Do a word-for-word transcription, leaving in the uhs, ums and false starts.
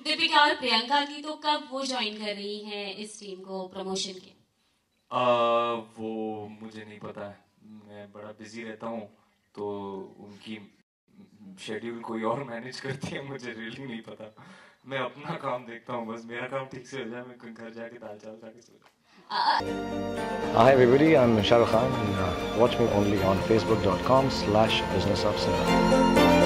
दीपिका और प्रियंका की तो कब वो ज्वाइन कर रही हैं इस टीम को प्रमोशन के? आ, वो मुझे नहीं पता है, मैं बड़ा बिजी रहता हूँ, तो उनकी शेड्यूल कोई और मैनेज करती है, मुझे रियली नहीं पता। मैं अपना काम देखता हूँ, बस मेरा काम ठीक से हो जाए, मैं घर जाके दाल चावल खा के सो जाऊँ। Hi everybody, I'm Shah Rukh Khan and uh, watch me only on facebook dot com slash business of cinema.